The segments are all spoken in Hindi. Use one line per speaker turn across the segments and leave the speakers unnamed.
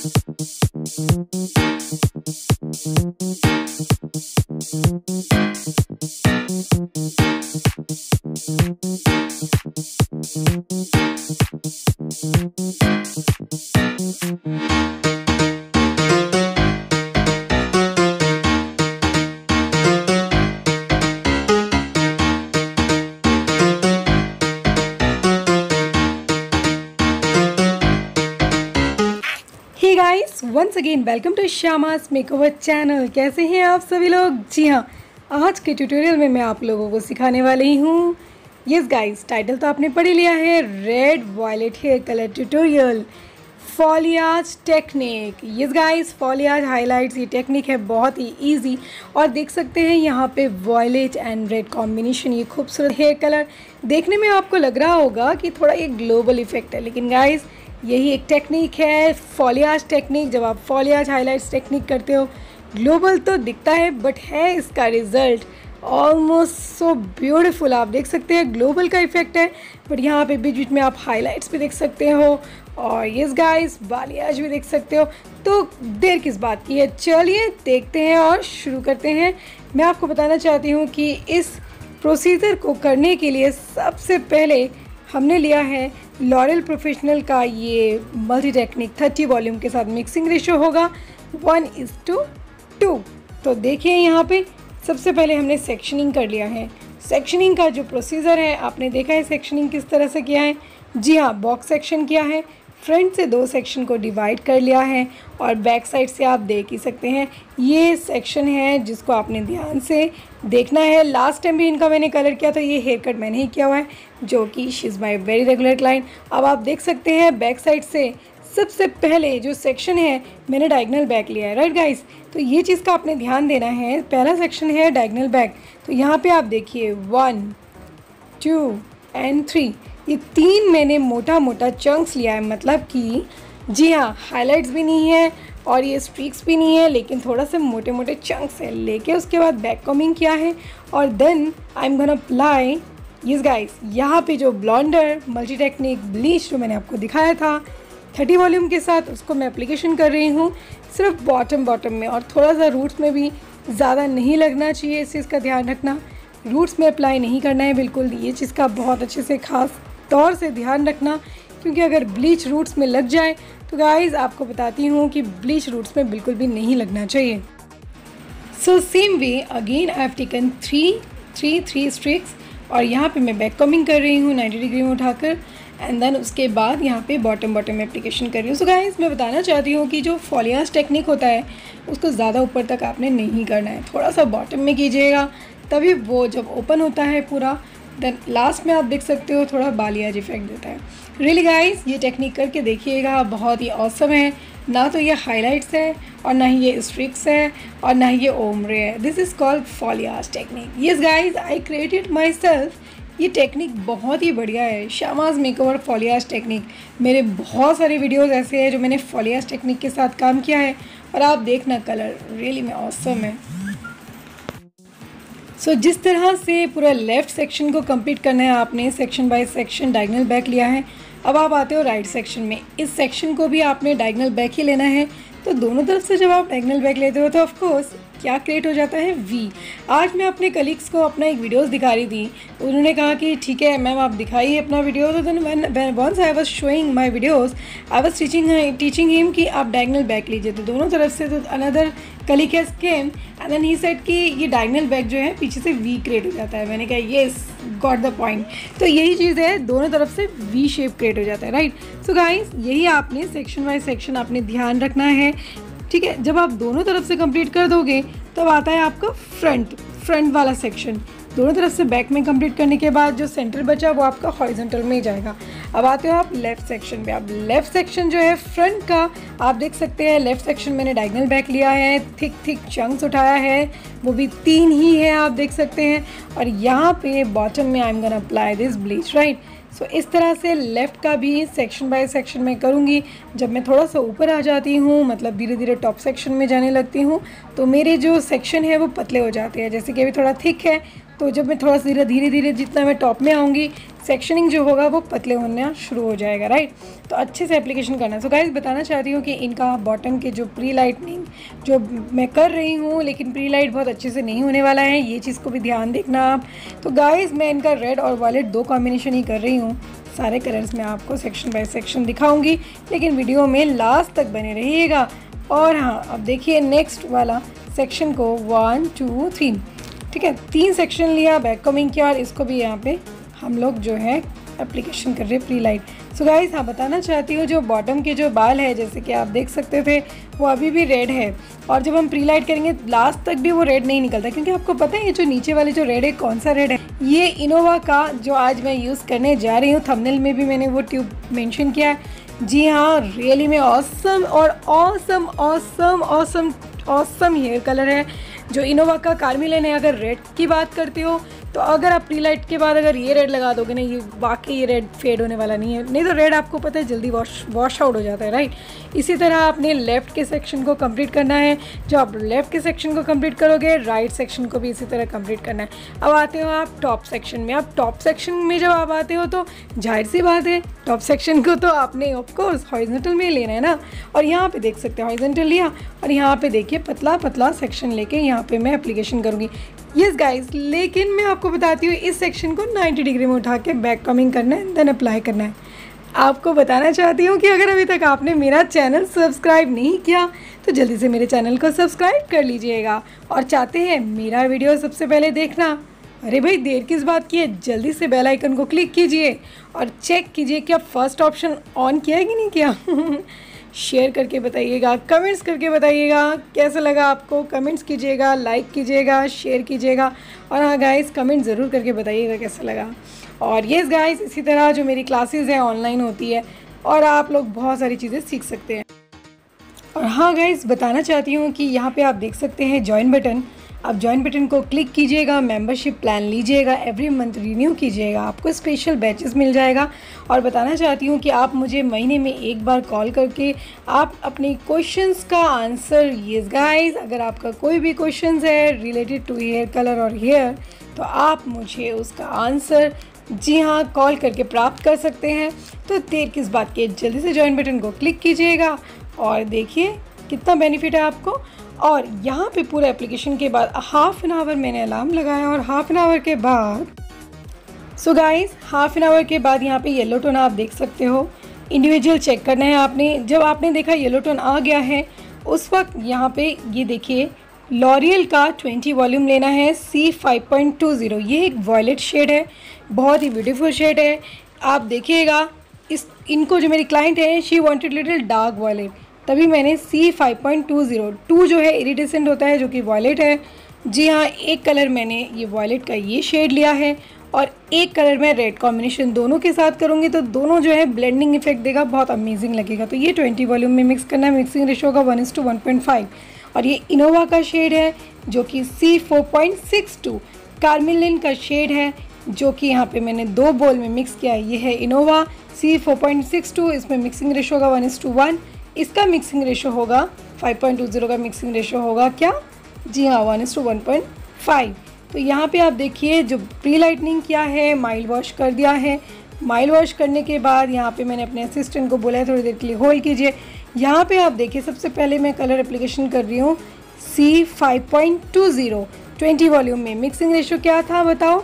Hey guys, once again welcome to Shyama's makeover channel. कैसे हैं आप सभी लोग? जी हाँ, आज के ट्यूटोरियल में मैं आप लोगों को सिखाने वाली हूँ। यस गाइस, टाइटल तो आपने पढ़ ही लिया है, red violet hair colour tutorial foliage technique. Yes guys, foliage highlights ये टेक्निक है बहुत ही इजी। और देख सकते हैं यहाँ पे वायलेट एंड रेड कॉम्बिनेशन, ये खूबसूरत हेयर कलर। देखने में आपको लग रहा होगा कि थोड़ा ये ग्लोबल इफेक्ट है, लेकिन गाइस यही एक टेक्निक है फॉलियाज टेक्निक। जब आप फॉलियाज हाइलाइट्स टेक्निक करते हो, ग्लोबल तो दिखता है बट है इसका रिजल्ट ऑलमोस्ट सो ब्यूटीफुल। आप देख सकते हैं ग्लोबल का इफेक्ट है, बट यहाँ पे बीच बीच में आप हाइलाइट्स भी देख सकते हो और यस गाइस बालियाज भी देख सकते हो। तो देर किस बात की है, चलिए देखते हैं और शुरू करते हैं। मैं आपको बताना चाहती हूँ कि इस प्रोसीजर को करने के लिए सबसे पहले हमने लिया है लॉरेल प्रोफेशनल का ये मल्टी टेक्निक 30 वॉल्यूम के साथ। मिक्सिंग रेशियो होगा 1:2। तो देखिए यहाँ पे सबसे पहले हमने सेक्शनिंग कर लिया है। सेक्शनिंग का जो प्रोसीजर है आपने देखा है सेक्शनिंग किस तरह से किया है। जी हाँ, बॉक्स सेक्शन किया है, फ्रंट से 2 सेक्शन को डिवाइड कर लिया है और बैक साइड से आप देख ही सकते हैं ये सेक्शन है जिसको आपने ध्यान से देखना है। लास्ट टाइम भी इनका मैंने कलर किया था, ये हेयर कट मैंने ही किया हुआ है जो कि she is my very regular client. अब आप देख सकते हैं बैक साइड से सबसे पहले जो सेक्शन है मैंने डायगनल बैक लिया है, राइट गाइस। तो ये चीज़ का आपने ध्यान देना है। पहला सेक्शन है डायगनल बैक, तो यहाँ पे आप देखिए 1, 2 एंड 3, ये 3 मैंने मोटा मोटा चंक्स लिया है। मतलब कि जी हाँ, हाइलाइट्स भी नहीं है और ये स्ट्रीक्स भी नहीं है, लेकिन थोड़ा से मोटे मोटे चंक्स है लेके उसके बाद बैक कॉमिंग किया है और then I am gonna apply yes guys यहाँ पे जो ब्लॉन्डर मल्टी टेक्निक ब्लीच जो मैंने आपको दिखाया था 30 वॉल्यूम के साथ, उसको मैं एप्लीकेशन कर रही हूँ सिर्फ बॉटम में, और थोड़ा सा रूट्स में भी ज़्यादा नहीं लगना चाहिए। इस चीज़ का ध्यान रखना, रूट्स में अप्लाई नहीं करना है बिल्कुल। ये चीज़ का बहुत अच्छे से खास तौर से ध्यान रखना, क्योंकि अगर ब्लीच रूट्स में लग जाए तो गाइस आपको बताती हूँ कि ब्लीच रूट्स में बिल्कुल भी नहीं लगना चाहिए। So same way again I have taken 3 streaks और यहाँ पे मैं बैक कॉमिंग कर रही हूँ 90 डिग्री में उठाकर, एंड देन उसके बाद यहाँ पे बॉटम में एप्लीकेशन कर रही हूँ। सो गाइस मैं बताना चाहती हूँ कि जो फॉलियाज टेक्निक होता है उसको ज़्यादा ऊपर तक आपने नहीं करना है, थोड़ा सा बॉटम में कीजिएगा, तभी वो जब ओपन होता है पूरा देन लास्ट में आप देख सकते हो थोड़ा बालियाज इफेक्ट देता है। रियली गाइस ये टेक्निक करके देखिएगा, बहुत ही ऑसम है। ना तो ये हाइलाइट्स है और ना ही ये स्ट्रिक्स है और ना ही ये ओम्ब्रे है। This is called foliage technique. Yes guys, I created myself. ये टेक्निक बहुत ही बढ़िया है, श्यामास मेकओवर फॉलियाज टेक्निक। मेरे बहुत सारे वीडियोस ऐसे हैं जो मैंने फॉलियाज टेक्निक के साथ काम किया है और आप देखना कलर रियली में ऑसम है। सो जिस तरह से पूरा लेफ़्ट सेक्शन को कंप्लीट करना है आपने, section by section diagonal back लिया है। अब आप आते हो राइट सेक्शन में, इस सेक्शन को भी आपने डायगनल बैक ही लेना है। तो दोनों तरफ से जब आप डायगनल बैक लेते हो तो ऑफ कोर्स क्या क्रिएट हो जाता है वी। आज मैं अपने कलीग्स को अपना एक वीडियोस दिखा रही थी, उन्होंने कहा कि ठीक है मैम आप दिखाइए अपना वीडियो। तो then once I was showing my videos I was teaching him कि आप डायगनल बैक लीजिए। तो दोनों तरफ से तो another colleague has came and then he said कि ये डायगनल बैक जो है पीछे से वी क्रिएट हो जाता है। मैंने कहा येस गॉट द पॉइंट। तो यही चीज़ है, दोनों तरफ से वी शेप क्रिएट हो जाता है, राइट। सो गाइस यही आपने सेक्शन बाय सेक्शन आपने ध्यान रखना है, ठीक है। जब आप दोनों तरफ से कंप्लीट कर दोगे तब आता है आपका फ्रंट वाला सेक्शन। दोनों तरफ से बैक में कंप्लीट करने के बाद जो सेंटर बचा वो आपका हॉरिजॉन्टल में ही जाएगा। अब आते हो आप लेफ़्ट सेक्शन पे। अब लेफ़्ट सेक्शन जो है फ्रंट का आप देख सकते हैं, लेफ़्ट सेक्शन मैंने डायगनल बैक लिया है, थिक चंक्स उठाया है, वो भी 3 ही है आप देख सकते हैं। और यहाँ पे बॉटम में I am gonna apply this bleach, right. So इस तरह से लेफ़्ट का भी सेक्शन बाय सेक्शन में करूँगी। जब मैं थोड़ा सा ऊपर आ जाती हूँ, मतलब धीरे धीरे टॉप सेक्शन में जाने लगती हूँ, तो मेरे जो सेक्शन है वो पतले हो जाते हैं। जैसे कि अभी थोड़ा थिक है तो जब मैं थोड़ा सा धीरे धीरे जितना मैं टॉप में आऊँगी, सेक्शनिंग जो होगा वो पतले होना शुरू हो जाएगा, राइट। तो अच्छे से एप्लीकेशन करना है। सो गाइस बताना चाहती हूँ कि इनका बॉटम के जो प्री लाइटनिंग जो मैं कर रही हूँ, लेकिन प्री लाइट बहुत अच्छे से नहीं होने वाला है, ये चीज़ को भी ध्यान देखना आप। तो गाइस मैं इनका रेड और वायलेट 2 कॉम्बिनेशन ही कर रही हूँ। सारे कलर्स मैं आपको सेक्शन बाय सेक्शन दिखाऊंगी, लेकिन वीडियो में लास्ट तक बने रहिएगा। और हाँ, अब देखिए नेक्स्ट वाला सेक्शन को 1 2 3, ठीक है, 3 सेक्शन लिया, बैक कमिंग किया, और इसको भी यहाँ पे हम लोग जो है एप्लीकेशन कर रहे हैं प्री लाइट। सो गाइस हाँ बताना चाहती हूँ, जो बॉटम के जो बाल है जैसे कि आप देख सकते थे वो अभी भी रेड है, और जब हम प्री लाइट करेंगे लास्ट तक भी वो रेड नहीं निकलता, क्योंकि आपको पता है ये जो नीचे वाले जो रेड है कौन सा रेड है, ये इनोवा का जो आज मैं यूज़ करने जा रही हूँ। थंबनेल में भी मैंने वो ट्यूब मेंशन किया है। जी हाँ, रियली में ऑसम और awesome awesome awesome awesome hair colour है जो इनोवा का कार्मिलन है। अगर रेड की बात करते हो तो अगर आप प्री लाइट के बाद अगर ये रेड लगा दोगे ना, ये वाकई ये रेड फेड होने वाला नहीं है। नहीं तो रेड आपको पता है जल्दी वॉश आउट हो जाता है, राइट। इसी तरह आपने लेफ़्ट के सेक्शन को कंप्लीट करना है। जो आप लेफ़्ट के सेक्शन को कंप्लीट करोगे, राइट सेक्शन को भी इसी तरह कंप्लीट करना है। अब आते हो आप टॉप सेक्शन में। अब टॉप सेक्शन में जब आप आते हो तो जाहिर सी बात है टॉप सेक्शन को तो आपने ऑफकोर्स हॉरिजॉन्टल में लेना है ना। और यहाँ पे देख सकते हैं हॉरिजॉन्टल लिया, और यहाँ पे देखिए पतला पतला सेक्शन लेके यहाँ पे मैं एप्लीकेशन करूँगी। यस गाइस, लेकिन मैं आपको बताती हूँ इस सेक्शन को 90 डिग्री में उठा के बैक कमिंग करना है, देन अप्लाई करना है। आपको बताना चाहती हूँ कि अगर अभी तक आपने मेरा चैनल सब्सक्राइब नहीं किया तो जल्दी से मेरे चैनल को सब्सक्राइब कर लीजिएगा। और चाहते हैं मेरा वीडियो सबसे पहले देखना, अरे भाई देर किस बात की है, जल्दी से बेल आइकन को क्लिक कीजिए और चेक कीजिए कि आप फर्स्ट ऑप्शन ऑन किया है कि नहीं किया। शेयर करके बताइएगा, कमेंट्स करके बताइएगा कैसा लगा आपको, कमेंट्स कीजिएगा, लाइक कीजिएगा, शेयर कीजिएगा, और हाँ गाइस कमेंट ज़रूर करके बताइएगा कैसा लगा। और येस गाइस, इसी तरह जो मेरी क्लासेस हैं ऑनलाइन होती है और आप लोग बहुत सारी चीज़ें सीख सकते हैं। और हाँ गाइस बताना चाहती हूँ कि यहाँ पे आप देख सकते हैं जॉइन बटन। आप जॉइन बटन को क्लिक कीजिएगा, मेंबरशिप प्लान लीजिएगा, एवरी मंथ रिन्यू कीजिएगा, आपको स्पेशल बैचेस मिल जाएगा। और बताना चाहती हूँ कि आप मुझे महीने में एक बार कॉल करके आप अपने क्वेश्चंस का आंसर, यस गाइस, अगर आपका कोई भी क्वेश्चंस है रिलेटेड टू हेयर कलर और हेयर, तो आप मुझे उसका आंसर जी हाँ कॉल करके प्राप्त कर सकते हैं। तो देर किस बात की, जल्दी से जॉइन बटन को क्लिक कीजिएगा और देखिए कितना बेनिफिट है आपको। और यहाँ पे पूरा एप्लीकेशन के बाद हाफ एन आवर मैंने अलार्म लगाया, और हाफ एन आवर के बाद so guys half an hour के बाद यहाँ पे येलो टोन आप देख सकते हो, इंडिविजुअल चेक करना है आपने। जब आपने देखा येलो टोन आ गया है उस वक्त यहाँ पे ये देखिए लॉरियल का 20 वॉल्यूम लेना है C5.20। ये एक वॉयलेट शेड है, बहुत ही ब्यूटीफुल शेड है। आप देखिएगा इनको जो मेरी क्लाइंट है she wanted little dark violet, तभी मैंने C5.20 2 जो है इरिडेसेंट होता है जो कि वॉयलेट है। जी हाँ, एक कलर मैंने ये वॉयलेट का ये शेड लिया है और एक कलर मैं रेड कॉम्बिनेशन दोनों के साथ करूँगी तो दोनों जो है ब्लेंडिंग इफेक्ट देगा, बहुत अमेजिंग लगेगा। तो ये 20 वॉल्यूम में मिक्स करना है, मिक्सिंग रेशो का 1:1.5। और ये इनोवा का शेड है जो कि C4.62 कार्मिलिन का शेड है जो कि यहाँ पे मैंने 2 बोल में मिक्स किया है। ये है इनोवा C4.62, इसमें मिक्सिंग रेशो होगा 1:1, इसका मिक्सिंग रेशो होगा 5.20 का मिक्सिंग रेशो होगा क्या, जी हाँ 1:1.5। तो यहाँ पे आप देखिए जो प्री लाइटनिंग किया है, माइल्ड वॉश कर दिया है। माइल्ड वॉश करने के बाद यहाँ पे मैंने अपने असिस्टेंट को बोला है थोड़ी देर के लिए होल्ड कीजिए। यहाँ पे आप देखिए सबसे पहले मैं कलर एप्लीकेशन कर रही हूँ C5.20 20 वॉल्यूम में। मिक्सिंग रेशो क्या था बताओ,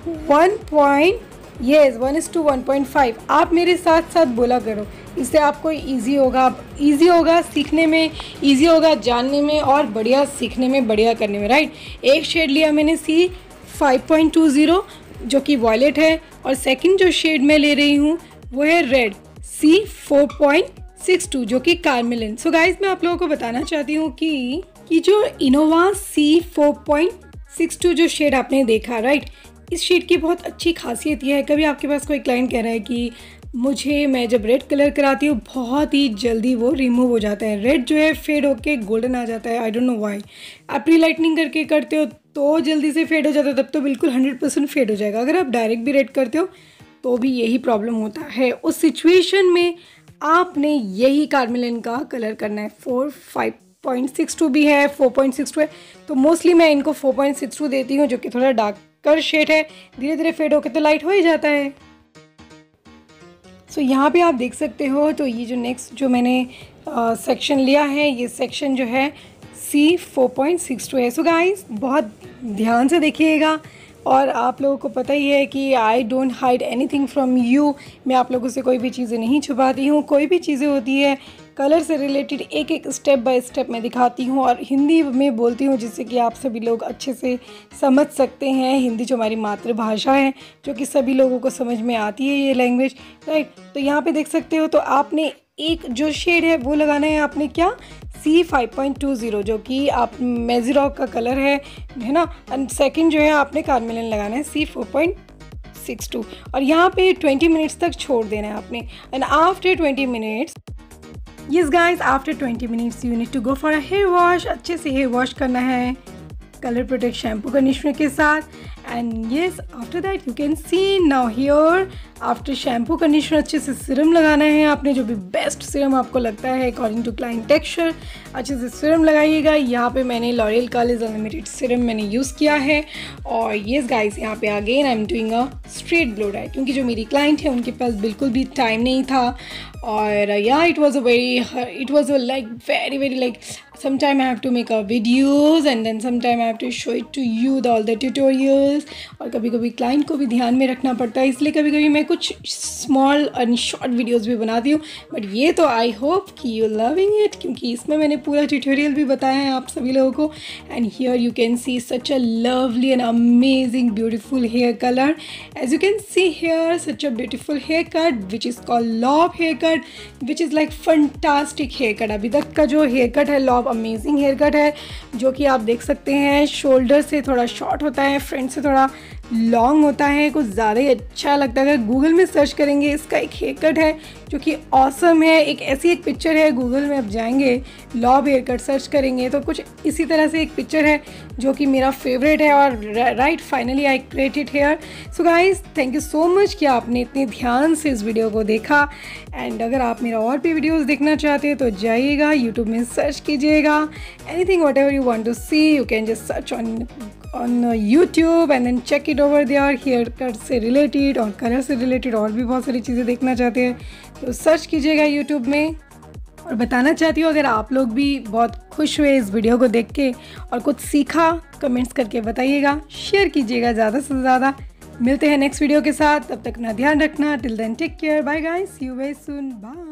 1:1.5। आप मेरे साथ साथ बोला करो, इससे आपको इजी होगा सीखने में, इजी होगा जानने में और बढ़िया सीखने में, बढ़िया करने में, राइट। एक शेड लिया मैंने C5.20 जो कि वॉयलेट है, और सेकंड जो शेड मैं ले रही हूँ वो है रेड C4.62 जो कि कार्मेलिन। सो गाइस मैं आप लोगों को बताना चाहती हूँ कि जो इनोवा C4.62 जो शेड आपने देखा, राइट, इस शेड की बहुत अच्छी खासियत यह है, कभी आपके पास कोई क्लाइंट कह रहा है कि मैं जब रेड कलर कराती हूँ बहुत ही जल्दी वो रिमूव हो जाता है, रेड जो है फेड होके गोल्डन आ जाता है, आई डोंट नो व्हाई। आप प्री लाइटनिंग करके करते हो तो जल्दी से फेड हो जाता है, तब तो बिल्कुल 100% फेड हो जाएगा। अगर आप डायरेक्ट भी रेड करते हो तो भी यही प्रॉब्लम होता है। उस सिचुएशन में आपने यही कार्मेलिन का कलर करना है। 5.62 भी है, 4.62 है, तो मोस्टली मैं इनको 4.62 देती हूँ जो कि थोड़ा डार्क कर शेड है, धीरे धीरे फेड होकर तो लाइट हो ही जाता है। सो यहाँ पे आप देख सकते हो। तो ये जो नेक्स्ट जो मैंने सेक्शन लिया है, ये सेक्शन जो है C4.62 है। सो गाइस बहुत ध्यान से देखिएगा, और आप लोगों को पता ही है कि I don't hide anything from you, मैं आप लोगों से कोई भी चीज़ें नहीं छुपाती हूँ। कोई भी चीज़ें होती है कलर से रिलेटेड एक एक स्टेप बाय स्टेप मैं दिखाती हूँ और हिंदी में बोलती हूँ, जिससे कि आप सभी लोग अच्छे से समझ सकते हैं। हिंदी जो हमारी मातृभाषा है, जो कि सभी लोगों को समझ में आती है ये लैंग्वेज, राइट। तो यहाँ पे देख सकते हो, तो आपने एक जो शेड है वो लगाना है आपने क्या, C5.20, जो कि आप मेज़रॉक का कलर है ना। एंड सेकंड जो है आपने कार्मेलिन लगाना है C4.62, और यहाँ पे 20 मिनट्स तक छोड़ देना है आपने। And after 20 minutes, yes guys, after 20 minutes you need to go for a hair wash. अच्छे से हेयर वॉश करना है कलर प्रोटेक्ट शैम्पू कंडीशनर के साथ। And yes, after that you can see now here, after shampoo conditioner अच्छे से सीरम लगाना है आपने, जो भी बेस्ट सीरम आपको लगता है अकॉर्डिंग टू क्लाइंट टेक्सचर, अच्छे से सीरम लगाइएगा। यहाँ पे मैंने लॉरियल कॉलेज अनलिमिटेड सीरम मैंने यूज़ किया है। और येस गाइस, यहाँ पे again I am doing a straight blow dry, क्योंकि जो मेरी क्लाइंट है उनके पास बिल्कुल भी टाइम नहीं था। और या it was like very like sometime I have to make a videos and then sometime I have to show it to you all the tutorials। और कभी कभी क्लाइंट को भी ध्यान में रखना पड़ता है, इसलिए कभी कभी मैं कुछ स्मॉल एंड शॉर्ट वीडियोस भी बनाती हूँ। बट ये तो आई होप कि यू लविंग इट, क्योंकि इसमें मैंने पूरा ट्यूटोरियल भी बताया है आप सभी लोगों को। And here you can see such a lovely and amazing beautiful hair colour. As you can see hair such a beautiful hair cut which is called lob hair cut, which is like fantastic hair cut. अभी तक का जो हेयर कट है लॉब अमेजिंग हेयर कट है, जो कि आप देख सकते हैं शोल्डर से थोड़ा शॉर्ट होता है, फ्रंट से थोड़ा लॉन्ग होता है, कुछ ज़्यादा ही अच्छा लगता है। अगर गूगल में सर्च करेंगे इसका एक हेयर कट है जो कि ऑसम है, एक पिक्चर है, गूगल में आप जाएंगे लॉब हेयर कट सर्च करेंगे तो कुछ इसी तरह से एक पिक्चर है जो कि मेरा फेवरेट है। और right, finally I created hair. So guys, thank you so much कि आपने इतने ध्यान से इस वीडियो को देखा। एंड अगर आप मेरा और भी वीडियोज़ देखना चाहते हैं तो जाइएगा यूट्यूब में सर्च कीजिएगा, anything whatever you want to see you can just search on YouTube and then check it over there। Hair cut से रिलेटेड और कलर से रिलेटेड और भी बहुत सारी चीज़ें देखना चाहते हैं तो सर्च कीजिएगा YouTube में। और बताना चाहती हूँ, अगर आप लोग भी बहुत खुश हुए इस वीडियो को देख के और कुछ सीखा, कमेंट्स करके बताइएगा, शेयर कीजिएगा ज़्यादा से ज़्यादा। मिलते हैं नेक्स्ट वीडियो के साथ, तब तक अपना ध्यान रखना। Till then take care, bye guys, see you very soon, bye.